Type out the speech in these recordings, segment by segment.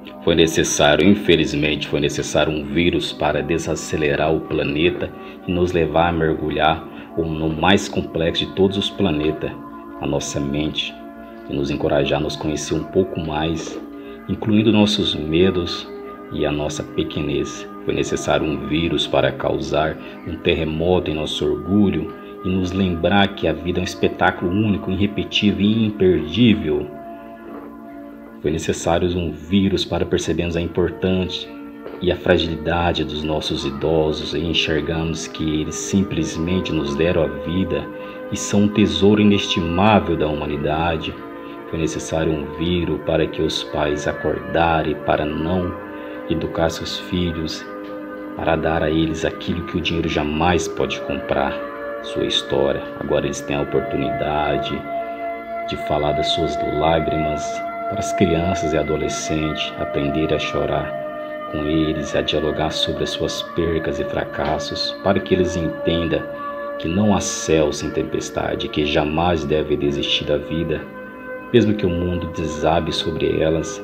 Foi necessário, infelizmente, foi necessário um vírus para desacelerar o planeta e nos levar a mergulhar no mais complexo de todos os planetas, a nossa mente, e nos encorajar a nos conhecer um pouco mais, incluindo nossos medos e a nossa pequenez. Foi necessário um vírus para causar um terremoto em nosso orgulho e nos lembrar que a vida é um espetáculo único, irrepetível e imperdível. Foi necessário um vírus para percebermos a importância e a fragilidade dos nossos idosos e enxergarmos que eles simplesmente nos deram a vida e são um tesouro inestimável da humanidade. Foi necessário um vírus para que os pais acordarem para não educar seus filhos, para dar a eles aquilo que o dinheiro jamais pode comprar, sua história. Agora eles têm a oportunidade de falar das suas lágrimas para as crianças e adolescentes, aprender a chorar com eles, a dialogar sobre as suas percas e fracassos, para que eles entendam que não há céu sem tempestade, que jamais deve desistir da vida, mesmo que o mundo desabe sobre elas.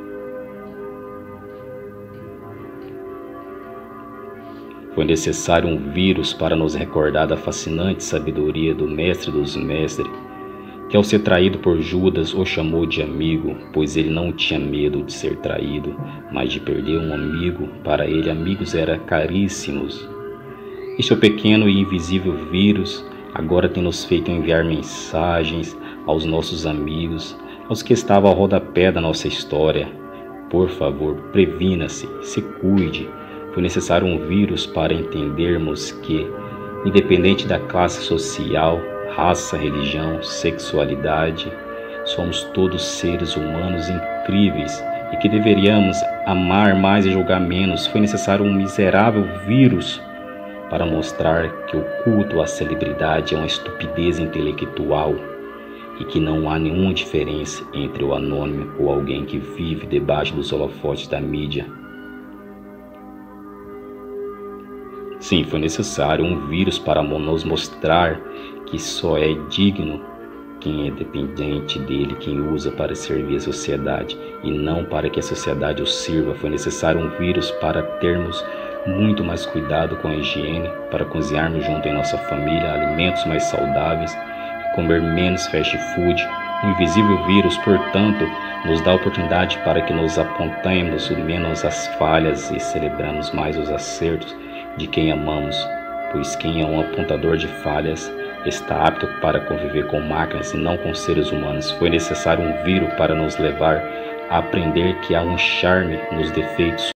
Foi necessário um vírus para nos recordar da fascinante sabedoria do Mestre dos Mestres, que ao ser traído por Judas o chamou de amigo, pois ele não tinha medo de ser traído, mas de perder um amigo. Para ele, amigos eram caríssimos. Este é o pequeno e invisível vírus agora tem nos feito enviar mensagens aos nossos amigos, aos que estavam ao rodapé da nossa história. Por favor, previna-se, se cuide. Foi necessário um vírus para entendermos que, independente da classe social, raça, religião, sexualidade, somos todos seres humanos incríveis e que deveríamos amar mais e julgar menos. Foi necessário um miserável vírus para mostrar que o culto à celebridade é uma estupidez intelectual e que não há nenhuma diferença entre o anônimo ou alguém que vive debaixo dos holofotes da mídia. Sim, foi necessário um vírus para nos mostrar que só é digno quem é dependente dele, quem usa para servir a sociedade e não para que a sociedade o sirva. Foi necessário um vírus para termos muito mais cuidado com a higiene, para cozinharmos junto em nossa família alimentos mais saudáveis e comer menos fast food. O invisível vírus, portanto, nos dá a oportunidade para que nos apontemos menos as falhas e celebramos mais os acertos de quem amamos, pois quem é um apontador de falhas está apto para conviver com máquinas e não com seres humanos. Foi necessário um vírus para nos levar a aprender que há um charme nos defeitos